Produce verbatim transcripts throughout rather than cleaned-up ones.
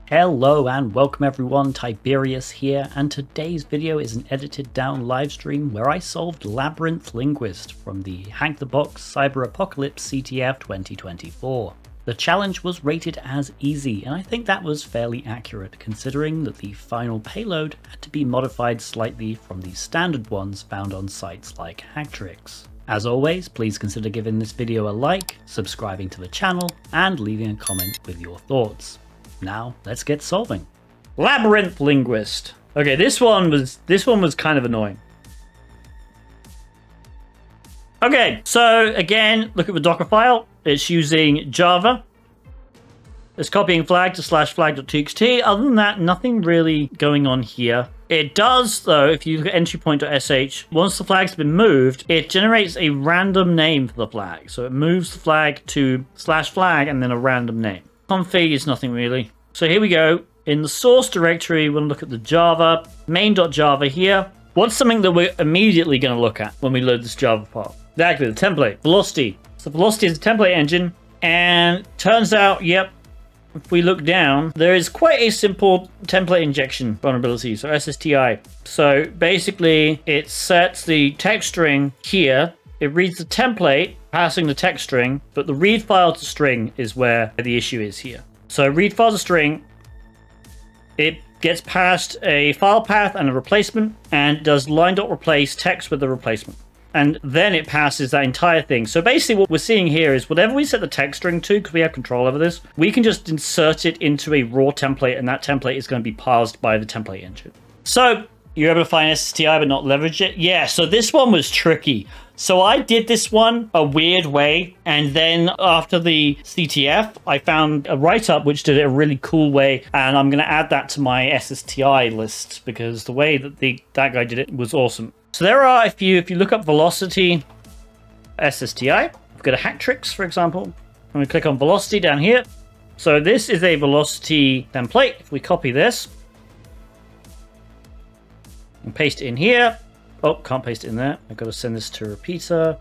Hello and welcome everyone, Tiberius here, and today's video is an edited down live stream where I solved Labyrinth Linguist from the HackTheBox Cyber Apocalypse C T F twenty twenty-four. The challenge was rated as easy, and I think that was fairly accurate considering that the final payload had to be modified slightly from the standard ones found on sites like HackTricks. As always, please consider giving this video a like, subscribing to the channel, and leaving a comment with your thoughts. Now, let's get solving. Labyrinth Linguist. Okay, this one was this one was kind of annoying. Okay, so again, look at the Docker file. It's using Java. It's copying flag to slash flag.txt. Other than that, nothing really going on here. It does, though, if you look at entry point.sh, once the flag's been moved, it generates a random name for the flag. So it moves the flag to slash flag and then a random name. Config is nothing really. So here we go. In the source directory, we'll look at the Java, main.java here. What's something that we're immediately going to look at when we load this Java file? Exactly, the template, Velocity. So Velocity is a template engine, and turns out, yep, if we look down, there is quite a simple template injection vulnerability, so S S T I. So basically, it sets the text string here. It reads the template, passing the text string, but the read file to string is where the issue is here. So read file to string, it gets passed a file path and a replacement, and does line.replace text with the replacement. And then it passes that entire thing. So basically what we're seeing here is whatever we set the text string to, because we have control over this, we can just insert it into a raw template, and that template is going to be parsed by the template engine. So you're able to find S S T I but not leverage it? Yeah, so this one was tricky. So I did this one a weird way, and then after the C T F, I found a write-up which did it a really cool way, and I'm going to add that to my S S T I list because the way that the that guy did it was awesome. So there are, if you if you look up Velocity S S T I, we've got a HackTricks, for example, and we click on Velocity down here. So this is a Velocity template. If we copy this and paste it in here. Oh, can't paste it in there. I've got to send this to a repeater.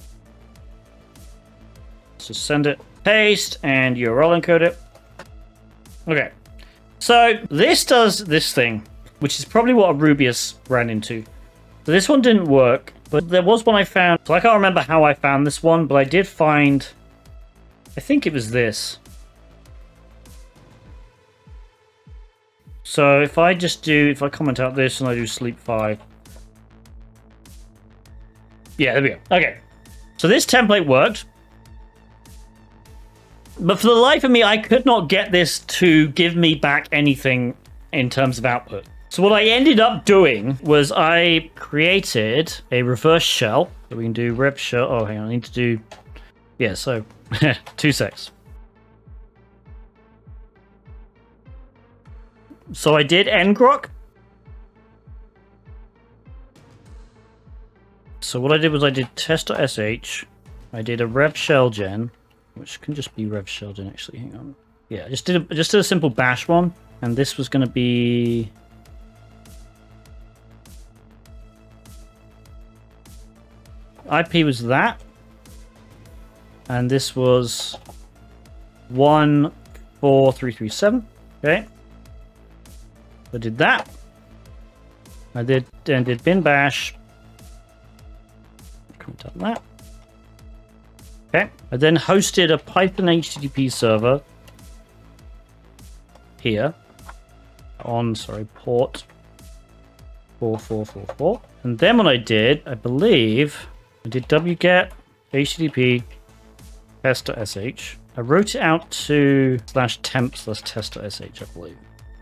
So send it, paste, and U R L encode it. Okay. So this does this thing, which is probably what Rubius ran into. So this one didn't work, but there was one I found. So I can't remember how I found this one, but I did find, I think it was this. So if I just do, if I comment out this and I do sleep five. Yeah, there we go. Okay. So this template worked. But for the life of me, I could not get this to give me back anything in terms of output. So what I ended up doing was I created a reverse shell. So we can do rep shell. Oh, hang on. I need to do... Yeah, so two secs. So I did ngrok. So what I did was I did test.sh, I did a rev shell gen, which can just be rev shell gen actually, hang on. Yeah, I just did a, just did a simple bash one, and this was going to be... I P was that, and this was one four three three seven, okay. I did that, I did, then did bin bash, on that. Okay, I then hosted a Python H T T P server here on, sorry, port four four four four. And then what I did, I believe, I did wget H T T P test.sh. I wrote it out to slash temp slash test.sh, I believe.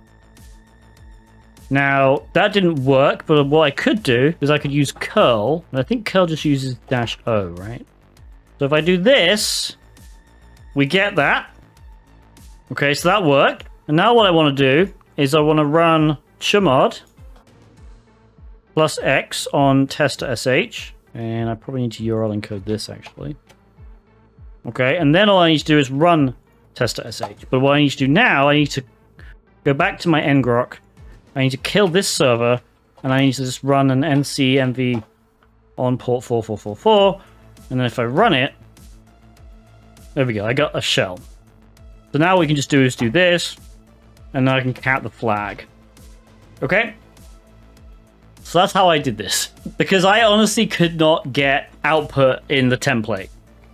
Now, that didn't work, but what I could do is I could use curl, and I think curl just uses dash O, right? So if I do this, we get that. Okay, so that worked. And now what I want to do is I want to run chmod plus x on test.sh, and I probably need to U R L encode this, actually. Okay, and then all I need to do is run test.sh. But what I need to do now, I need to go back to my ngrok, I need to kill this server, and I need to just run an ncmv on port four four four four, and then if I run it, there we go, I got a shell. So now what we can just do is do this, and then I can cat the flag. Okay? So that's how I did this. Because I honestly could not get output in the template.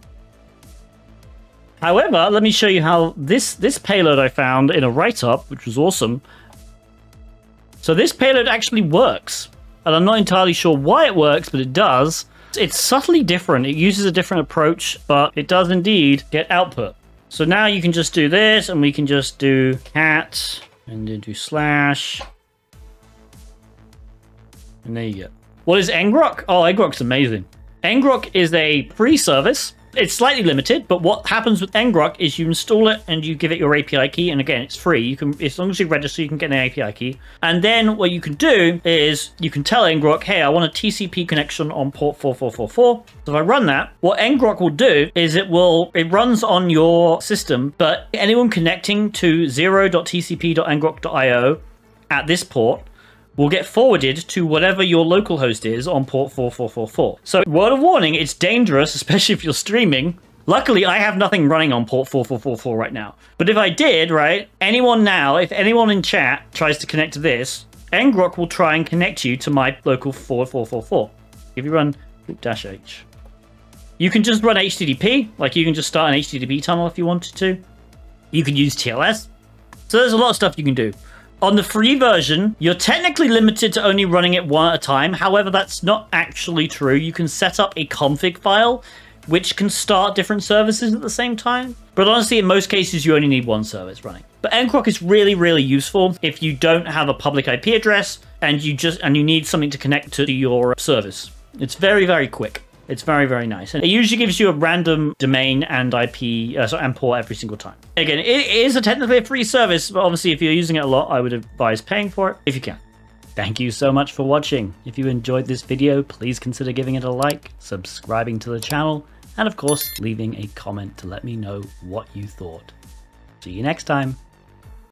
However, let me show you how this, this payload I found in a write-up, which was awesome. So this payload actually works. And I'm not entirely sure why it works, but it does. It's subtly different. It uses a different approach, but it does indeed get output. So now you can just do this, and we can just do cat, and then do slash. And there you go. What is ngrok? Oh, ngrok's amazing. ngrok is a free service. It's slightly limited, but what happens with ngrok is you install it and you give it your A P I key, and again, it's free. You can, as long as you register, you can get an A P I key. And then what you can do is you can tell ngrok, hey, I want a T C P connection on port four four four four. So if I run that, what ngrok will do is it will, it runs on your system, but anyone connecting to zero dot T C P dot ngrok dot I O at this port will get forwarded to whatever your local host is on port four four four four. So word of warning, it's dangerous, especially if you're streaming. Luckily, I have nothing running on port four four four four right now. But if I did, right, anyone now, if anyone in chat tries to connect to this, ngrok will try and connect you to my local four four four four. If you run dash h. You can just run H T T P, like you can just start an H T T P tunnel if you wanted to. You can use T L S. So there's a lot of stuff you can do. On the free version, you're technically limited to only running it one at a time. However, that's not actually true. You can set up a config file, which can start different services at the same time. But honestly, in most cases, you only need one service running. But ngrok is really, really useful if you don't have a public I P address and you just and you need something to connect to your service. It's very, very quick. It's very, very nice. And it usually gives you a random domain and I P uh, and port every single time. Again, it is a technically a free service, but obviously if you're using it a lot, I would advise paying for it if you can. Thank you so much for watching. If you enjoyed this video, please consider giving it a like, subscribing to the channel, and of course, leaving a comment to let me know what you thought. See you next time.